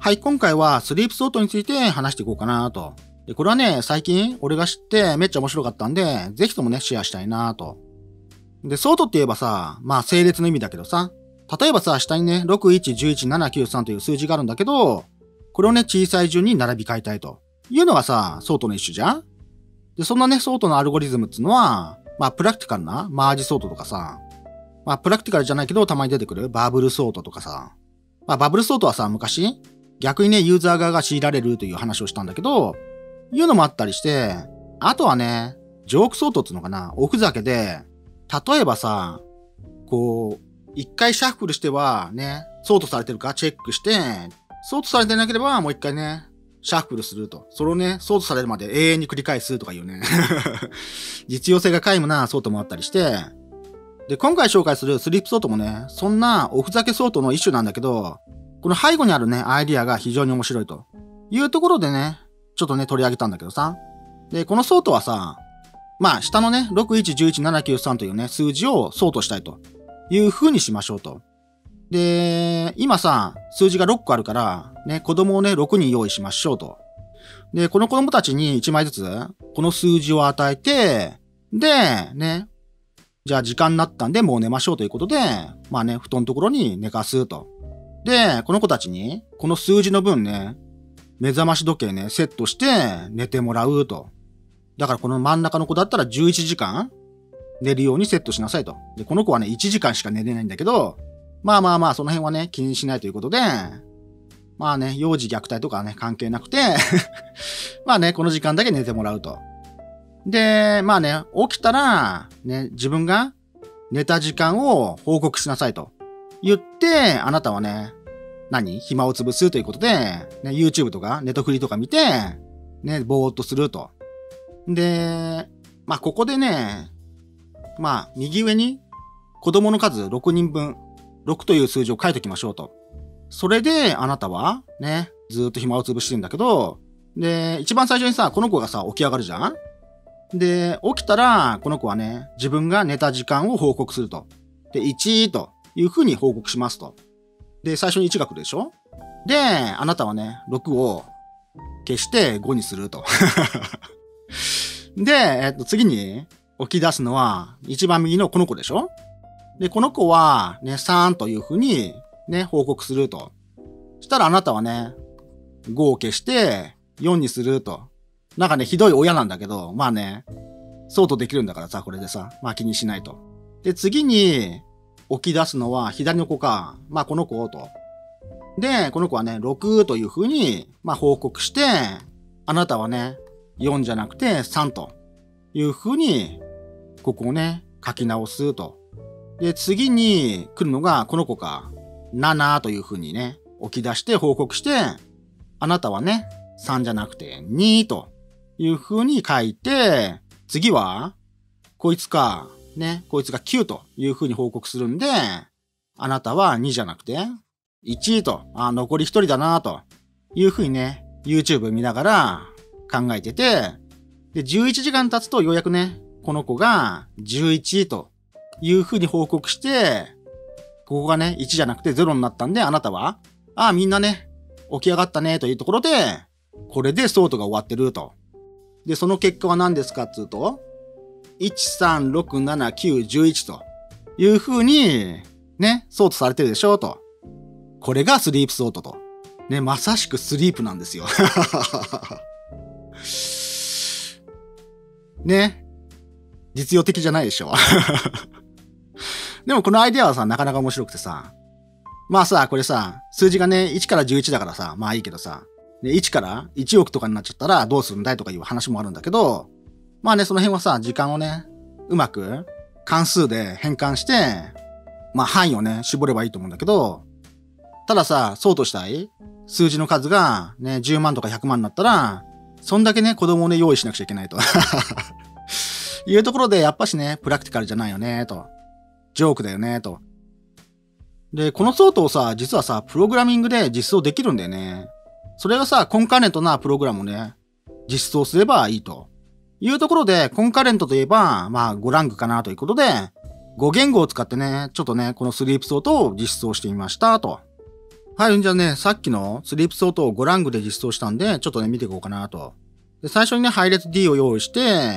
はい、今回はスリープソートについて話していこうかなと。で、これはね、最近俺が知ってめっちゃ面白かったんで、ぜひともね、シェアしたいなと。で、ソートって言えばさ、まあ整列の意味だけどさ、例えばさ、下にね、6、1、11、7、9、3という数字があるんだけど、これをね、小さい順に並び替えたいというのがさ、ソートの一種じゃん。で、そんなね、ソートのアルゴリズムっていうのは、まあプラクティカルなマージソートとかさ、まあプラクティカルじゃないけどたまに出てくるバブルソートとかさ、まあバブルソートはさ、昔、逆にね、ユーザー側が強いられるという話をしたんだけど、いうのもあったりして、あとはね、ジョークソートっていうのかな、おふざけで、例えばさ、こう、一回シャッフルしてはね、ソートされてるかチェックして、ソートされてなければもう一回ね、シャッフルすると。それをね、ソートされるまで永遠に繰り返すとかいうね。実用性が皆無なソートもあったりして、で、今回紹介するスリープソートもね、そんなおふざけソートの一種なんだけど、この背後にあるね、アイディアが非常に面白いというところでね、ちょっとね、取り上げたんだけどさ。で、このソートはさ、まあ、下のね、6、1、11、7、9、3というね、数字をソートしたいという風にしましょうと。で、今さ、数字が6個あるから、ね、子供をね、6人用意しましょうと。で、この子供たちに1枚ずつ、この数字を与えて、で、ね、じゃあ時間になったんでもう寝ましょうということで、まあね、布団のところに寝かすと。で、この子たちに、この数字の分ね、目覚まし時計ね、セットして寝てもらうと。だからこの真ん中の子だったら11時間寝るようにセットしなさいと。で、この子はね、1時間しか寝れないんだけど、まあ、その辺はね、気にしないということで、まあね、幼児虐待とかはね、関係なくて、まあね、この時間だけ寝てもらうと。で、まあね、起きたら、ね、自分が寝た時間を報告しなさいと。言って、あなたはね、暇を潰すということで、ね、YouTube とか、ネットフリとか見て、ね、ぼーっとすると。で、まあ、ここでね、まあ、右上に、子供の数6人分、6という数字を書いておきましょうと。それで、あなたは、ね、ずーっと暇を潰してるんだけど、で、一番最初にさ、この子がさ、起き上がるじゃん。で、起きたら、この子はね、自分が寝た時間を報告すると。で、1という風に報告しますと。で、最初に1が来るでしょ。で、あなたはね、6を消して5にすると。で、次に起き出すのは、一番右のこの子でしょ。で、この子はね、3という風にね、報告すると。したらあなたはね、5を消して4にすると。なんかね、ひどい親なんだけど、まあね、ソートできるんだからさ、これでさ、まあ気にしないと。で、次に起き出すのは左の子か、まあこの子と。で、この子はね、6という風に、まあ報告して、あなたはね、4じゃなくて3という風に、ここをね、書き直すと。で、次に来るのがこの子か、7という風にね、起き出して報告して、あなたはね、3じゃなくて2という風に書いて、次は、こいつか、ね、こいつが9という風に報告するんで、あなたは2じゃなくて、1と、残り1人だなという風にね、YouTube 見ながら考えてて、で、11時間経つとようやくね、この子が11という風に報告して、ここがね、1じゃなくて0になったんで、あなたは、みんなね、起き上がったねというところで、これでソートが終わってると。で、その結果は何ですかっつうと、1、3、6、7、9、11という風に、ね、ソートされてるでしょと。これがスリープソートと。ね、まさしくスリープなんですよ。ね。実用的じゃないでしょ。でもこのアイデアはさ、なかなか面白くてさ。まあさ、これさ、数字がね、1から11だからさ、まあいいけどさ、で1から1億とかになっちゃったらどうするんだいとかいう話もあるんだけど、まあね、その辺はさ、時間をね、うまく関数で変換して、まあ範囲をね、絞ればいいと思うんだけど、たださ、そうとしたい数字の数がね、10万とか100万になったら、そんだけね、子供をね、用意しなくちゃいけないと。いうところで、やっぱしね、プラクティカルじゃないよね、と。ジョークだよね、と。で、このソートをさ、実はさ、プログラミングで実装できるんだよね。それがさ、コンカレントなプログラムをね、実装すればいいと。いうところで、コンカレントといえば、まあ5ランクかなということで、5言語を使ってね、ちょっとね、このスリープソートを実装してみましたと。 はい、じゃあね、さっきのスリープソートを5ランクで実装したんで、ちょっとね、見ていこうかなと。で、最初にね、配列 D を用意して、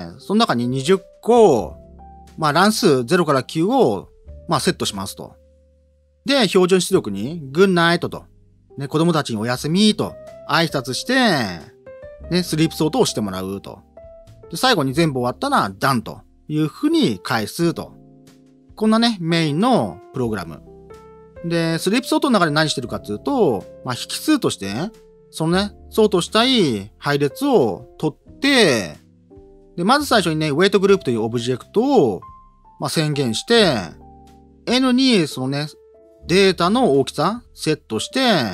その中に20個、まあ、乱数0から9を、まあ、セットしますと。で、標準出力に、グッナイトと、ね、子供たちにおやすみと、挨拶して、ね、スリープソートをしてもらうと。で、最後に全部終わったら、ダンという風に返すと。こんなね、メインのプログラム。で、スリープソートの中で何してるかっていうと、まあ、引数として、そのね、ソートしたい配列を取って、で、まず最初にね、ウェイトグループというオブジェクトを、まあ、宣言して、N にそのね、データの大きさセットして、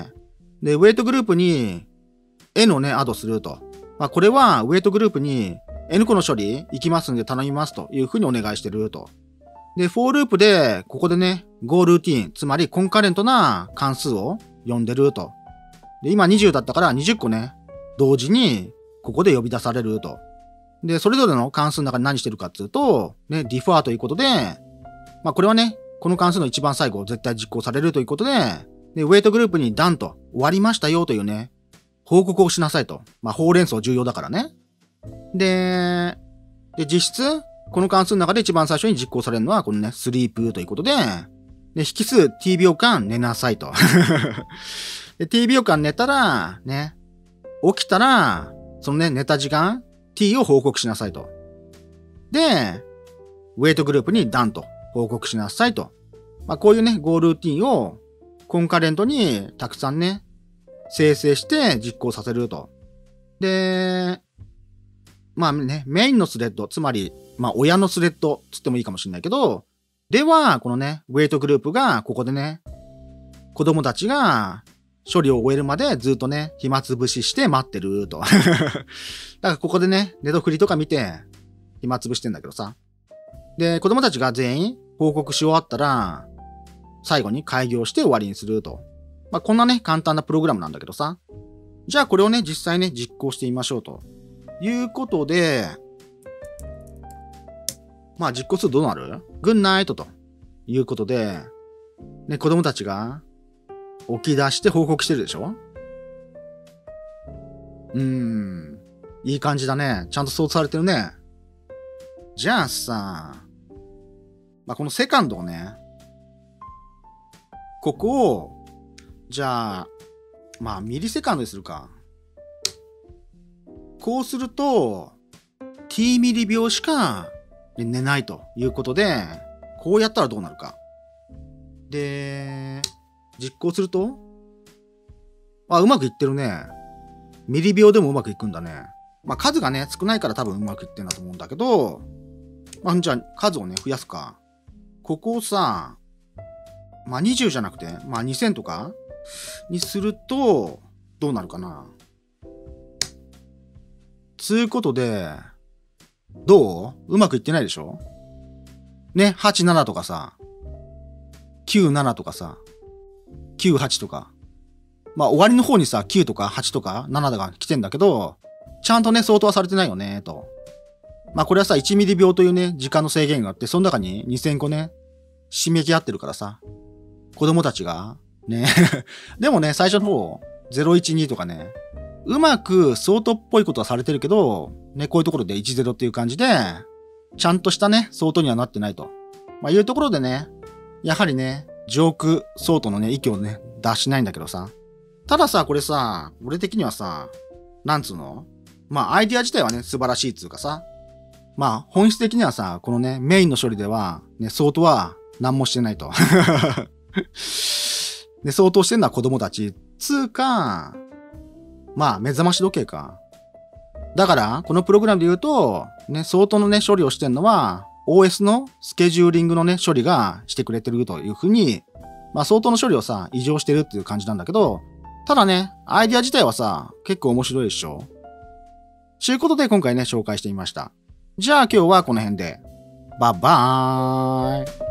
で、ウェイトグループに N をね、アドすると。まあ、これはウェイトグループに N 個の処理行きますんで頼みますというふうにお願いしてると。で、for ループで、ここでね、go ルーティン、つまりコンカレントな関数を呼んでると。で、今20だったから20個ね、同時にここで呼び出されると。で、それぞれの関数の中に何してるかっていうと、ね、defer ということで、まあこれはね、この関数の一番最後絶対実行されるということで、で、ウェイトグループに done と終わりましたよというね、報告をしなさいと。まあ、ほうれん草重要だからね。で、実質、この関数の中で一番最初に実行されるのは、このね、sleep ということで、で、引数 t 秒間寝なさいと。で、t 秒間寝たら、ね、起きたら、そのね、寝た時間、t を報告しなさいと。で、ウェイトグループに done と報告しなさいと。まあ、こういうね、ゴールーティンをコンカレントにたくさんね、生成して実行させると。で、まあね、メインのスレッド、つまり、まあ親のスレッドつってもいいかもしれないけど、では、このね、ウェイトグループがここでね、子供たちが処理を終えるまでずっとね、暇つぶしして待ってると。だからここでね、ネトフリとか見て暇つぶしてんだけどさ。で、子供たちが全員報告し終わったら、最後に開業して終わりにすると。まあこんなね、簡単なプログラムなんだけどさ。じゃあこれをね、実際ね、実行してみましょうと。いうことで、まあ実行数どうなる？グッナイトということで、ね、子供たちが起き出して報告してるでしょ？いい感じだね。ちゃんと想定されてるね。じゃあさ、まあこのセカンドをね、ここを、じゃあ、まあミリセカンドにするか。こうすると、t ミリ秒しか寝ないということで、こうやったらどうなるか。で、実行すると、うまくいってるね。ミリ秒でもうまくいくんだね。まあ、数がね、少ないから多分うまくいってんだと思うんだけど、まあ、じゃあ数をね、増やすか。ここをさ、まあ、20じゃなくて、まあ、2000とかにすると、どうなるかな。つうことで、どうまくいってないでしょね、8、7とかさ、9、7とかさ、9、8とか。まあ終わりの方にさ、9とか8とか7とか来てんだけど、ちゃんとね、相当はされてないよね、と。まあこれはさ、1ミリ秒というね、時間の制限があって、その中に2000個ね、締め切合ってるからさ、子供たちが、ね。でもね、最初の方、012とかね、うまく相当っぽいことはされてるけど、ね、こういうところで10っていう感じで、ちゃんとしたね、相当にはなってないと。まあいうところでね、やはりね、上空相当のね、息をね、出しないんだけどさ。たださ、これさ、俺的にはさ、なんつうの？まあアイディア自体はね、素晴らしいっつうかさ。まあ本質的にはさ、このね、メインの処理では、ね、相当は何もしてないと。で、相当してんのは子供たち。つうか、まあ、目覚まし時計か。だから、このプログラムで言うと、ね、相当のね、処理をしてんのは、OS のスケジューリングのね、処理がしてくれてるというふうに、まあ、相当の処理をさ、異常してるっていう感じなんだけど、ただね、アイディア自体はさ、結構面白いでしょ？ということで、今回ね、紹介してみました。じゃあ、今日はこの辺で。バイバーイ。